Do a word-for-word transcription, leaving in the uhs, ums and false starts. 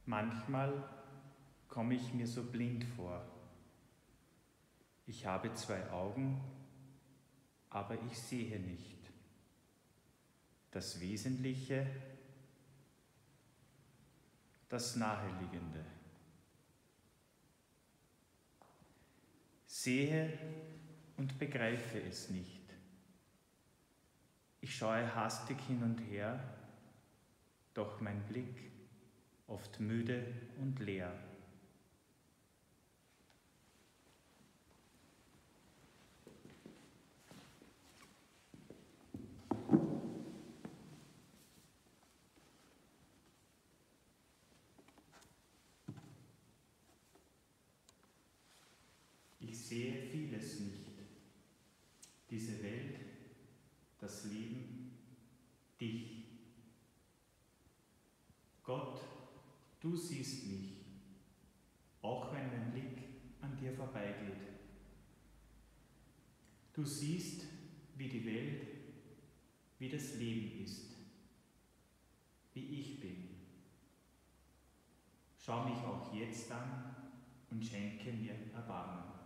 Manchmal komme ich mir so blind vor. Ich habe zwei Augen, aber ich sehe nicht. Das Wesentliche, das Naheliegende. Sehe und begreife es nicht. Ich schaue hastig hin und her, doch mein Blick oft müde und leer. Ich sehe vieles nicht. Diese Welt, das Leben, dich. Gott, du siehst mich, auch wenn mein Blick an dir vorbeigeht. Du siehst, wie die Welt, wie das Leben ist, wie ich bin. Schau mich auch jetzt an und schenke mir Erbarmen.